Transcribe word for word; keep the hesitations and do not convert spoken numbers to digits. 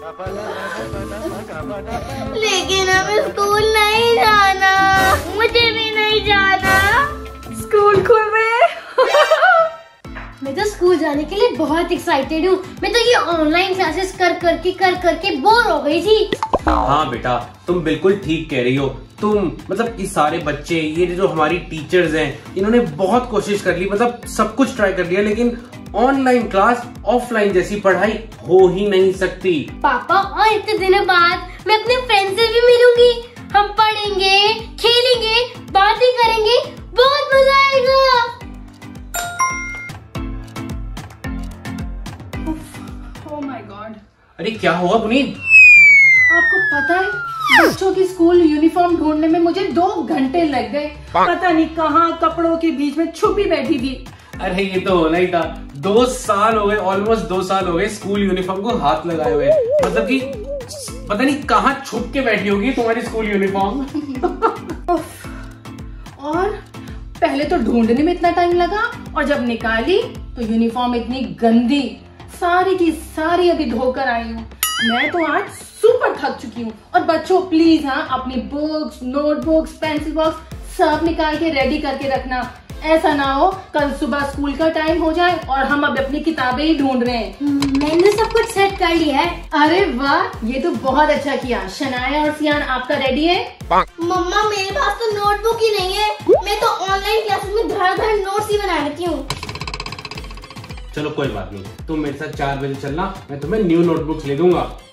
लेकिन हमें स्कूल नहीं जाना, मुझे भी नहीं जाना। स्कूल खुल रहे मैं तो स्कूल जाने के लिए बहुत एक्साइटेड हूँ। मैं तो ये ऑनलाइन क्लासेस कर करके कर करके बोर हो गई थी। हाँ बेटा, तुम बिल्कुल ठीक कह रही हो। तुम मतलब ये सारे बच्चे, ये जो हमारी टीचर्स हैं, इन्होंने बहुत कोशिश कर ली, मतलब सब कुछ ट्राई कर लिया, लेकिन ऑनलाइन क्लास ऑफलाइन जैसी पढ़ाई हो ही नहीं सकती। पापा, और इतने दिनों बाद मैं अपने फ्रेंड से भी मिलूंगी। हम पढ़ेंगे, खेलेंगे, बातें करेंगे, बहुत मजा आएगा। Oh my god. अरे क्या हुआ पुनीत? आपको पता है, बच्चों की स्कूल यूनिफॉर्म ढूंढने में मुझे दो घंटे लग गए। पता नहीं कहाँ कपड़ों के बीच में छुपी बैठी थी। अरे ये तो होना ही था। दो साल हो गए, ऑलमोस्ट दो साल हो गए स्कूल यूनिफॉर्म को हाथ लगाए हुए। मतलब कि पता नहीं कहाँ छुप के बैठी होगी तुम्हारी स्कूल यूनिफॉर्म। और पहले तो ढूंढने में इतना टाइम लगा, और जब निकाली तो यूनिफॉर्म इतनी गंदी, सारी की सारी अभी धोकर आई हूँ। मैं तो आज सुपर थक चुकी हूँ। और बच्चों प्लीज, हाँ, अपनी बुक्स, नोटबुक्स, पेंसिल बॉक्स सब निकाल के रेडी करके रखना। ऐसा ना हो कल सुबह स्कूल का टाइम हो जाए और हम अब अपनी किताबें ही ढूंढ रहे हैं। मैंने सब कुछ सेट कर लिया है। अरे वाह, ये तो बहुत अच्छा किया। शनाया और सियान, आपका रेडी है? मम्मा, मेरे पास तो नोटबुक ही नहीं है। मैं तो ऑनलाइन क्लासेस में धड़ धड़ नोट्स ही बना लेती हूँ। चलो कोई बात नहीं, तुम मेरे साथ चार बजे चलना, मैं तुम्हें न्यू नोटबुक्स ले दूंगा।